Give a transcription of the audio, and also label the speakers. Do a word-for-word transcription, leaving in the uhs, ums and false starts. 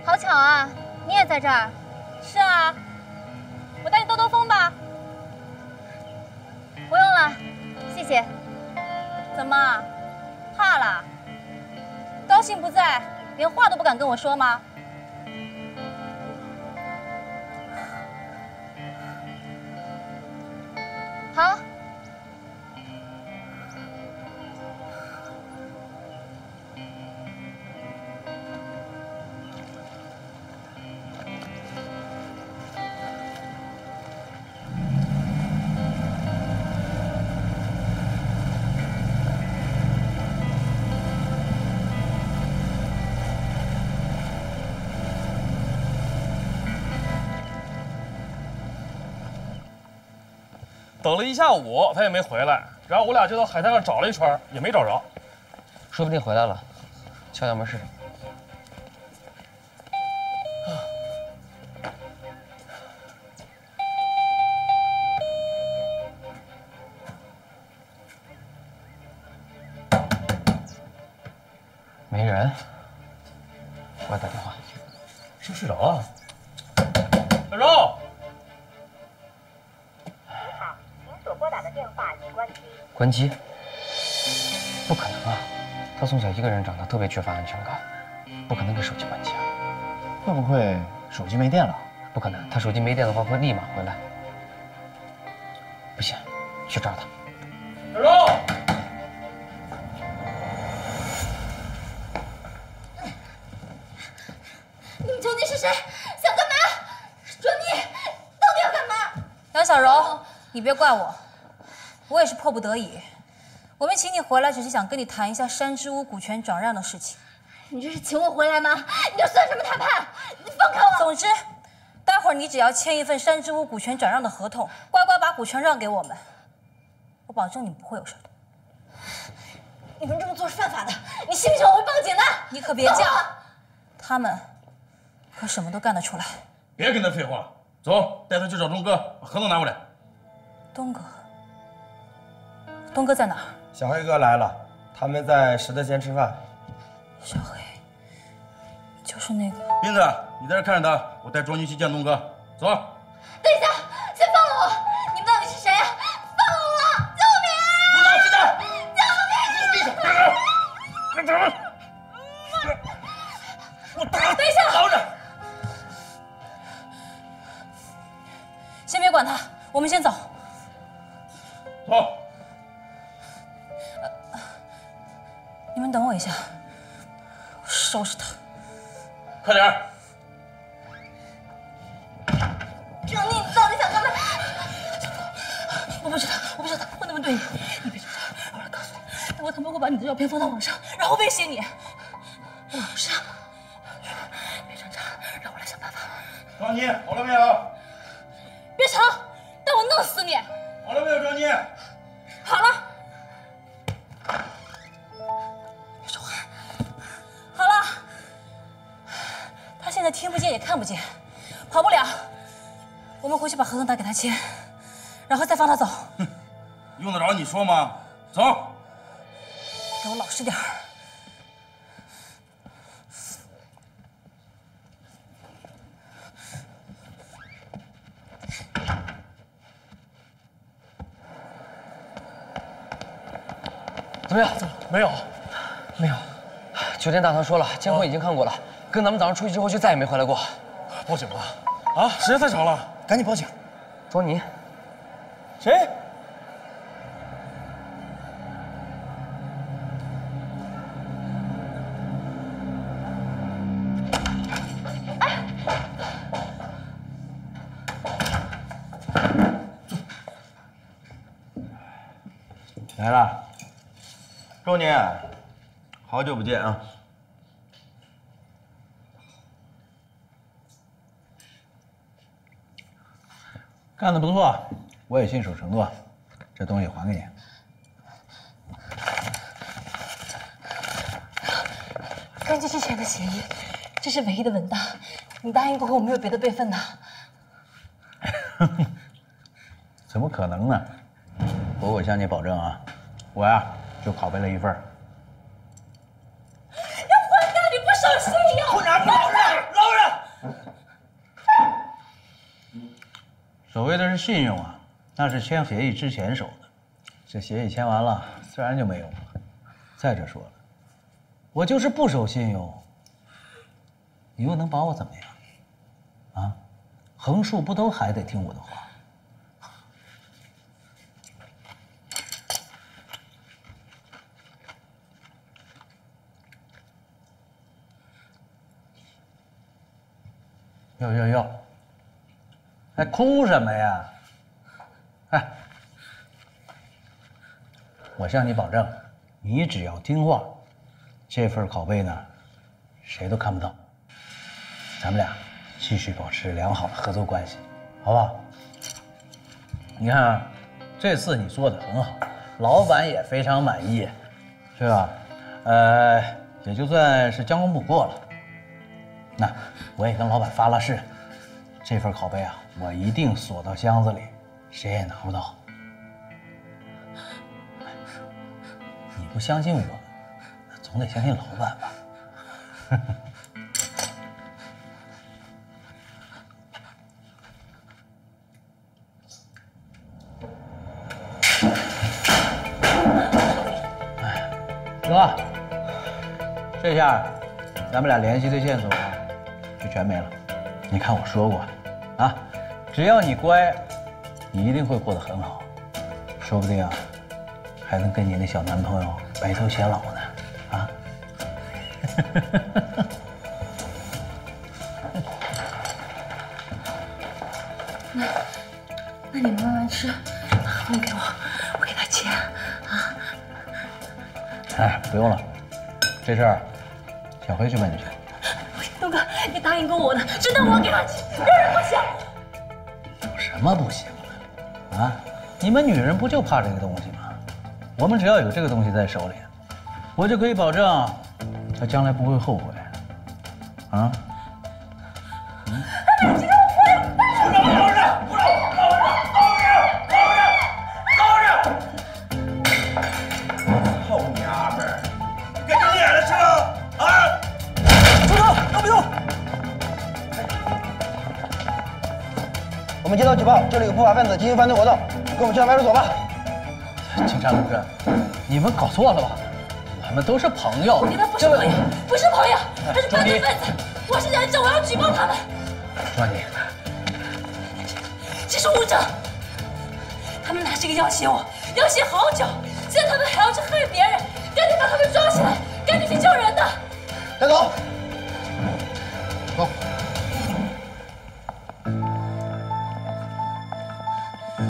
Speaker 1: 好巧啊，你也在这儿。
Speaker 2: 是啊，我带你兜兜风吧。
Speaker 1: 不用了，谢谢。
Speaker 2: 怎么，怕了？高兴不在，连话都不敢跟我说吗？
Speaker 1: 好。
Speaker 3: 等了一下午，他也没回来。然后我俩就到海滩上找了一圈，也没找着。
Speaker 4: 说不定回来了，敲敲门试试。没人，我打电话。
Speaker 3: 是不是睡着了？小柔。
Speaker 4: 关机？不可能啊！他从小一个人长大，特别缺乏安全感，不可能给手机关机啊！
Speaker 5: 会不会手机没电了？
Speaker 4: 不可能，他手机没电的话会立马回来。不行，去找他。
Speaker 3: 小柔，
Speaker 1: 你们究竟是谁？想干嘛？说你到底要干嘛？
Speaker 2: 杨小柔，你别怪我。 我也是迫不得已，我们请你回来，只是想跟你谈一下山之屋股权转让的事情。
Speaker 1: 你这是请我回来吗？你这算什么谈判？你放开我！
Speaker 2: 总之，待会儿你只要签一份山之屋股权转让的合同，乖乖把股权让给我们，我保证你不会有事的。
Speaker 1: 你们这么做是犯法的，你信不信我会报警的？
Speaker 2: 你可别犟，他们可什么都干得出来。
Speaker 3: 别跟他废话，走，带他去找东哥，把合同拿过来。
Speaker 2: 东哥。 东哥在哪儿？
Speaker 6: 小黑哥来了，他们在石头间吃饭。
Speaker 2: 小黑，就是那个。
Speaker 3: 斌子，你在这看着他，我带庄军去见东哥。走。
Speaker 1: 等一下，先放了我！你们到底是谁啊？放了我！救命！
Speaker 3: 不老实点！
Speaker 1: 救命！
Speaker 3: 别走！我打！
Speaker 2: 等一下，
Speaker 3: 好着。
Speaker 2: 先别管他，我们先走。
Speaker 3: 走。
Speaker 2: 你们等我一下，我收拾他。
Speaker 3: 快点儿！
Speaker 1: 张妮，你到底想干嘛？
Speaker 2: 我不知道，我不知道他会那么对你。你别挣扎，我来告诉你，待会他们会把你的照片放到网上，然后威胁你。网上？别挣扎，让我来想办法。
Speaker 3: 庄妮，好了没有？
Speaker 2: 别吵，待我弄死你！
Speaker 3: 好了没有，庄妮？
Speaker 2: 好了。 现在听不见也看不见，跑不了。我们回去把合同打给他签，然后再放他走。
Speaker 3: 哼，用得着你说吗？走，
Speaker 2: 给我老实点儿。
Speaker 4: 怎么样？
Speaker 3: 没有，
Speaker 4: 没有。酒店大堂说了，监控已经看过了。 跟咱们早上出去之后就再也没回来过，
Speaker 3: 报警吧！啊，时间太长了，
Speaker 5: 赶紧报警！
Speaker 4: 庄妮，
Speaker 3: 谁？
Speaker 6: 来了，庄妮，好久不见啊！
Speaker 5: 干得不错，我也信守承诺，这东西还给你。
Speaker 2: 根据之前的协议，这是唯一的文档。你答应过后，我没有别的备份的。
Speaker 5: 怎么可能呢？不过我向你保证啊，我呀就拷贝了一份。
Speaker 2: 要混蛋！你不守信用！
Speaker 3: 混蛋！老实点！老实点！
Speaker 5: 所谓的是信用啊，那是签协议之前守的，这协议签完了，自然就没用了。再者说了，我就是不守信用，你又能把我怎么样？啊，横竖不都还得听我的话？ 哟哟哟！还哭什么呀？哎，我向你保证，你只要听话，这份拷贝呢，谁都看不到。咱们俩继续保持良好的合作关系，好不好？你看啊，这次你做的很好，老板也非常满意，是吧？呃，也就算是将功补过了。 那我也跟老板发了誓，这份拷贝啊，我一定锁到箱子里，谁也拿不到。你不相信我，那总得相信老板吧？哎，哥，这下咱们俩联系的线索啊。 就全没了。你看我说过，啊，只要你乖，你一定会过得很好，说不定啊，还能跟你那小男朋友白头偕老呢，啊。
Speaker 2: 那，那你慢慢吃，分给我，我给他钱，啊。
Speaker 5: 哎，不用了，这事儿小黑去问去。
Speaker 2: 东哥，你答应过我的，真的我给他钱，让人不行。
Speaker 5: 有什么不行的？啊，你们女人不就怕这个东西吗？我们只要有这个东西在手里，我就可以保证他将来不会后悔。啊？嗯？
Speaker 2: 你今天我活了！
Speaker 6: 不让，不让，不让，高着，高着，高着！好娘们儿，给你脸了是吧？啊！
Speaker 7: 住手！都不动！我们接到举报，这里有不法分子进行犯罪活动，跟我们去趟派出所吧。
Speaker 5: 警察同志，你们搞错了吧？我们都是朋友。
Speaker 2: 我跟他不是朋友，不是朋友，他是犯罪分子，我是人质，我要举报他们。
Speaker 5: 庄妮，
Speaker 2: 这是物证，他们拿这个要挟我，要挟好久，现在他们还要去害别人，赶紧把他们抓起来，赶紧去救人的。
Speaker 7: 带走。走。